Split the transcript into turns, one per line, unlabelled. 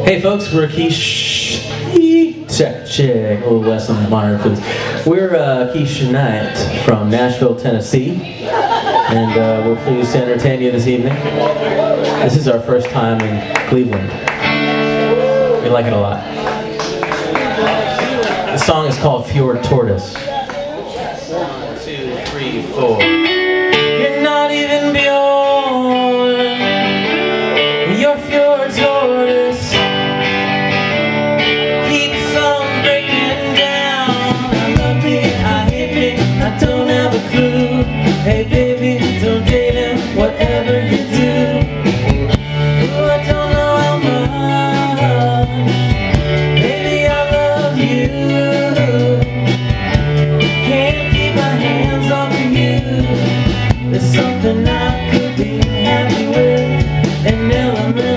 Hey folks, we're check, a little less on the monitor please. We're Quichenight from Nashville, Tennessee, and we're pleased to entertain you this evening. This is our first time in Cleveland. We like it a lot. The song is called Fjord Tortoise. 1, 2, 3, 4. You're not even Bjorn. You're Fjord Tortoise. Keeps on breaking down. I love me, I hate me, I don't have a clue. Hey baby, don't date him, whatever you do. Ooh, I don't know how much. Baby, I love you. Can't keep my hands off of you. There's something I could be happy with, an element